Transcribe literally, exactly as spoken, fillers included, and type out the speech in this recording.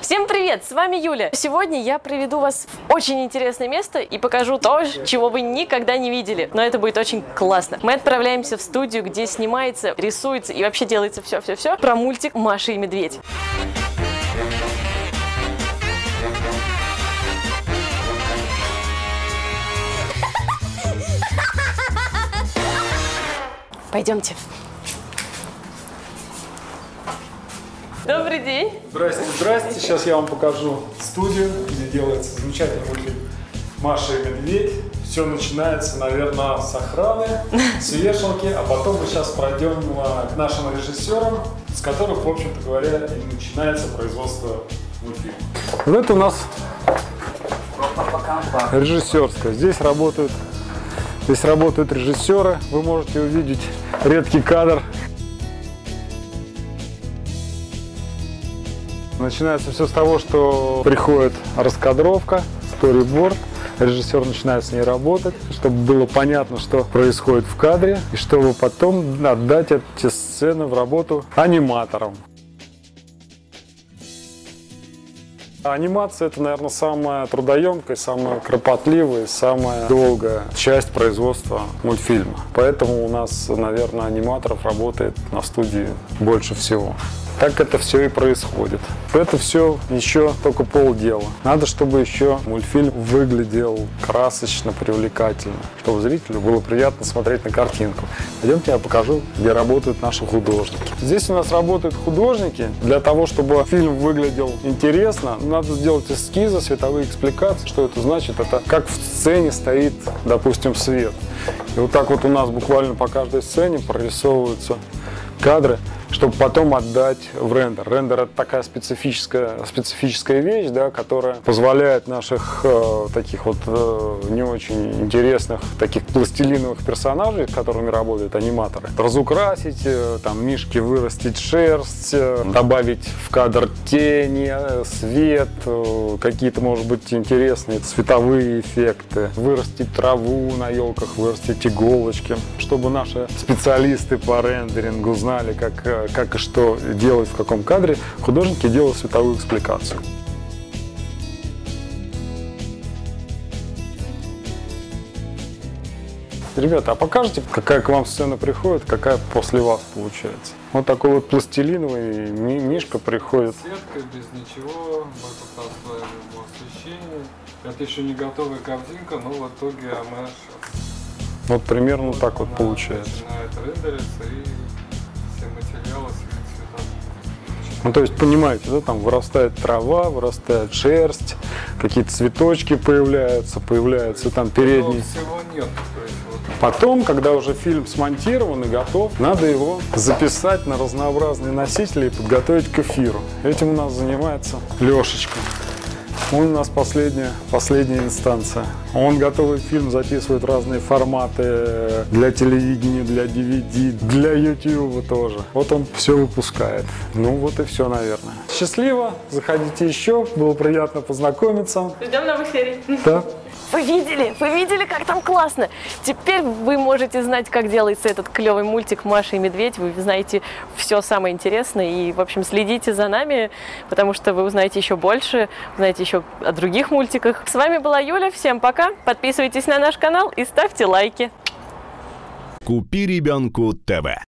Всем привет, с вами Юля. Сегодня я приведу вас в очень интересное место и покажу то, чего вы никогда не видели. Но это будет очень классно. Мы отправляемся в студию, где снимается, рисуется и вообще делается все-все-все про мультик «Маша и медведь». Пойдемте. Добрый день. Здрасте, здрасте. Сейчас я вам покажу студию, где делается замечательный мультфильм «Маша и медведь». Все начинается, наверное, с охраны, с вешалки, а потом мы сейчас пройдем к нашим режиссерам, с которых, в общем-то говоря, и начинается производство мультфильма. Вот это у нас режиссерская. Здесь работают, здесь работают режиссеры. Вы можете увидеть редкий кадр. Начинается все с того, что приходит раскадровка, сториборд, режиссер начинает с ней работать, чтобы было понятно, что происходит в кадре, и чтобы потом отдать эти сцены в работу аниматорам. Анимация – это, наверное, самая трудоемкая, самая кропотливая, самая долгая часть производства мультфильма. Поэтому у нас, наверное, аниматоров работает на студии больше всего. Так это все и происходит. Это все еще только полдела. Надо, чтобы еще мультфильм выглядел красочно, привлекательно, чтобы зрителю было приятно смотреть на картинку. Пойдемте, я покажу, где работают наши художники. Здесь у нас работают художники. Для того, чтобы фильм выглядел интересно, надо сделать эскизы, световые экспликации. Что это значит? Это как в сцене стоит, допустим, свет. И вот так вот у нас буквально по каждой сцене прорисовываются кадры, чтобы потом отдать в рендер. Рендер – это такая специфическая, специфическая вещь, да, которая позволяет наших э, таких вот э, не очень интересных, таких пластилиновых персонажей, с которыми работают аниматоры, разукрасить, э, там, мишки вырастить шерсть, э, добавить в кадр тени, э, свет, э, какие-то, может быть, интересные цветовые эффекты, вырастить траву на елках, вырастить иголочки, чтобы наши специалисты по рендерингу знали, как как и что делать в каком кадре, художники делают световую экспликацию. Ребята, а покажите, какая к вам сцена приходит, какая после вас получается? Вот такой вот пластилиновый мишка приходит. Сетка, без ничего, мы пока оставим его освещение. Это еще не готовая картинка, но в итоге она сейчас... Вот примерно вот так вот получается. Начинает рендериться и... Ну, то есть, понимаете, да, там вырастает трава, вырастает шерсть, какие-то цветочки появляются, появляются там передние. Всего нет. То есть, вот... Потом, когда уже фильм смонтирован и готов, надо его записать на разнообразные носители и подготовить к эфиру. Этим у нас занимается Лешечка. Он у нас последняя, последняя инстанция. Он готовый фильм записывает разные форматы для телевидения, для ди ви ди, для ютуба тоже. Вот он все выпускает. Ну вот и все, наверное. Счастливо, заходите еще, было приятно познакомиться. Ждем новых серий. Да. Вы видели? Вы видели, как там классно? Теперь вы можете знать, как делается этот клевый мультик «Маша и медведь». Вы знаете все самое интересное. И, в общем, следите за нами, потому что вы узнаете еще больше, узнаете еще о других мультиках. С вами была Юля. Всем пока. Подписывайтесь на наш канал и ставьте лайки. Купи ребенку ТВ.